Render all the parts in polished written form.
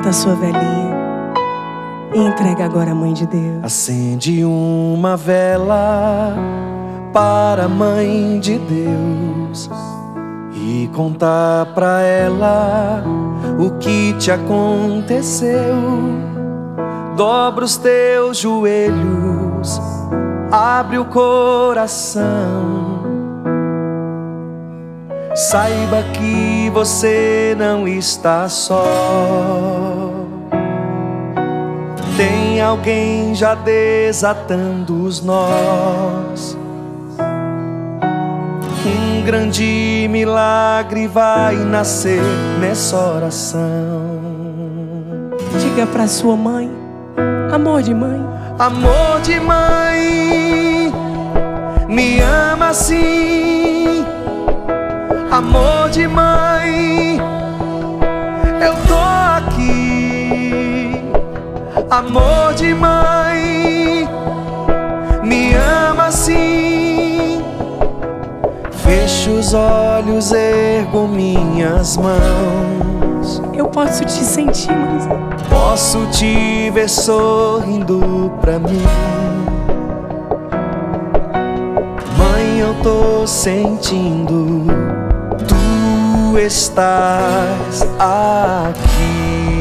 Levanta a sua velhinha e entrega agora a Mãe de Deus. Acende uma vela para a Mãe de Deus e conta pra ela o que te aconteceu. Dobra os teus joelhos, abre o coração. Saiba que você não está só. Tem alguém já desatando os nós. Um grande milagre vai nascer nessa oração. Diga pra sua mãe: amor de mãe, amor de mãe, me ama assim. Amor de mãe, eu tô aqui. Amor de mãe, me ama assim. Fecho os olhos, ergo minhas mãos. eu posso te sentir, mas Posso te ver sorrindo pra mim. Mãe, eu tô sentindo, tu estás aqui.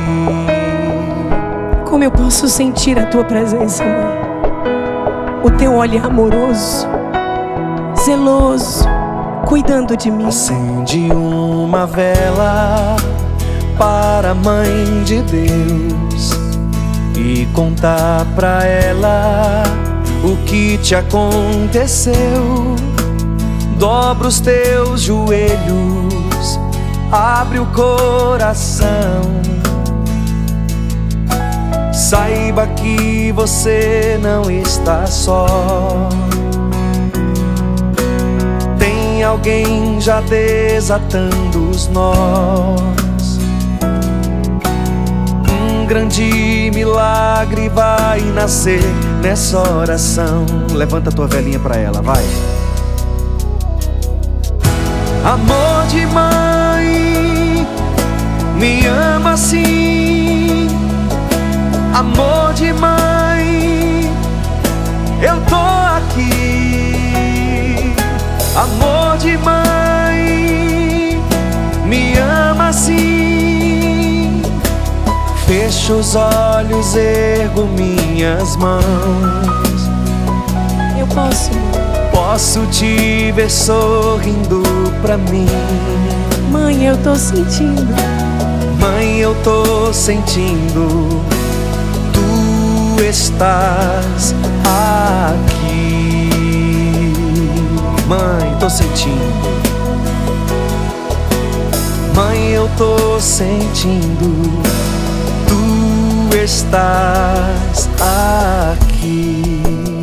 como eu posso sentir a tua presença, mãe? O teu olhar amoroso, zeloso, cuidando de mim. Acende uma vela para a Mãe de Deus e conta pra ela o que te aconteceu. Dobra os teus joelhos, abre o coração. Saiba que você não está só. Tem alguém já desatando os nós. Um grande milagre vai nascer nessa oração. Levanta a tua velhinha pra ela, vai. Amor de mãe, me ama assim. Amor de mãe, eu tô aqui. Amor de mãe, me ama assim. Fecho os olhos, ergo minhas mãos. Eu posso, mãe. Posso te ver sorrindo pra mim. Mãe, eu tô sentindo. Mãe, eu tô sentindo, tu estás aqui. Mãe, tô sentindo. Mãe, eu tô sentindo, tu estás aqui.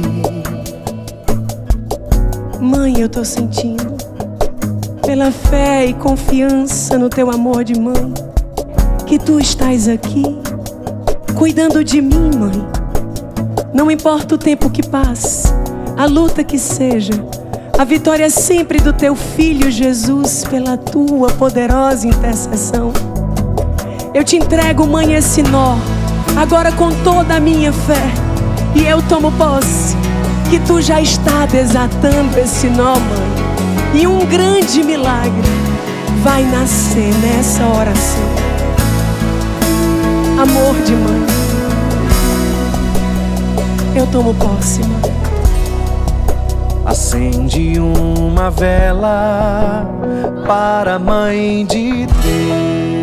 Mãe, eu tô sentindo, pela fé e confiança no teu amor de mãe, que tu estás aqui, cuidando de mim, mãe. Não importa o tempo que passe, a luta que seja, a vitória é sempre do teu Filho Jesus, pela tua poderosa intercessão. Eu te entrego, mãe, esse nó, agora com toda a minha fé, e eu tomo posse que tu já está desatando esse nó, mãe, e um grande milagre vai nascer nessa oração. Amor de mãe, eu tomo posse, mãe. Acende uma vela para a Mãe de Deus